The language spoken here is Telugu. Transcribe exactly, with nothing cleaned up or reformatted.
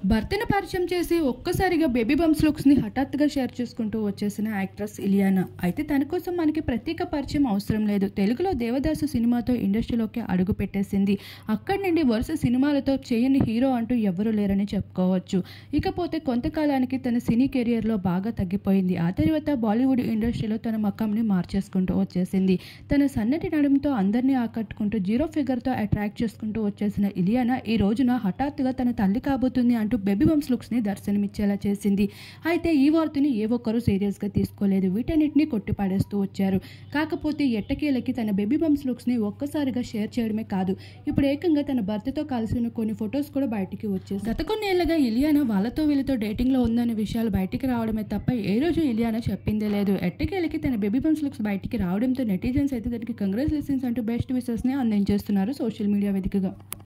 భర్తను పరిచయం చేసి ఒక్కసారిగా బేబీ బంప్స్ లుక్స్ని హఠాత్తుగా షేర్ చేసుకుంటూ వచ్చేసిన యాక్ట్రెస్ ఇలియానా. అయితే తన కోసం మనకి ప్రత్యేక పరిచయం అవసరం లేదు. తెలుగులో దేవదాసు సినిమాతో ఇండస్ట్రీలోకి అడుగు పెట్టేసింది. అక్కడి నుండి వరుస సినిమాలతో చేయని హీరో అంటూ ఎవ్వరూ లేరని చెప్పుకోవచ్చు. ఇకపోతే కొంతకాలానికి తన సినీ కెరియర్లో బాగా తగ్గిపోయింది. ఆ తర్వాత బాలీవుడ్ ఇండస్ట్రీలో తన మకంని మార్చేసుకుంటూ వచ్చేసింది. తన సన్నటి నడుముతో అందరినీ ఆకట్టుకుంటూ జీరో ఫిగర్తో అట్రాక్ట్ చేసుకుంటూ వచ్చేసిన ఇలియానా ఈ రోజున హఠాత్తుగా తన తల్లి కాబోతుంది అంటూ బేబీ బంప్స్ లుక్స్ని దర్శనమిచ్చేలా చేసింది. అయితే ఈ వార్తని ఏ ఒక్కరూ సీరియస్గా తీసుకోలేదు. వీటన్నిటిని కొట్టిపాడేస్తూ వచ్చారు. కాకపోతే ఎట్టకేలకి తన బేబీ బంప్స్ లుక్స్ని ఒక్కసారిగా షేర్ చేయడమే కాదు, ఇప్పుడు ఏకంగా తన భర్తతో కలిసిన కొన్ని ఫొటోస్ కూడా బయటికి వచ్చేసి గత కొన్నేళ్లుగా ఇలియానా వాళ్ళతో వీళ్ళతో డేటింగ్లో ఉందనే విషయాలు బయటికి రావడమే తప్ప ఏ రోజు ఇలియానా చెప్పిందే లేదు. ఎట్టకేలకి తన బేబీ బంప్స్ లుక్స్ బయటికి రావడంతో నెటిజన్స్ అయితే దానికి కంగ్రాచులేషన్స్ అంటూ బెస్ట్ విషెస్ని అందించేస్తున్నారు సోషల్ మీడియా వేదికగా.